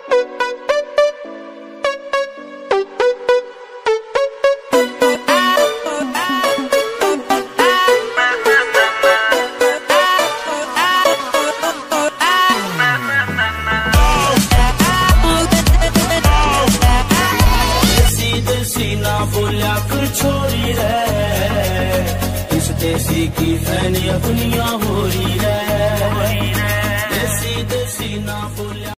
ना बोलिया कर छोड़ी रे, इस देसी की फैनी अपनिया हो रही रे। देसी देसी ना बोलिया।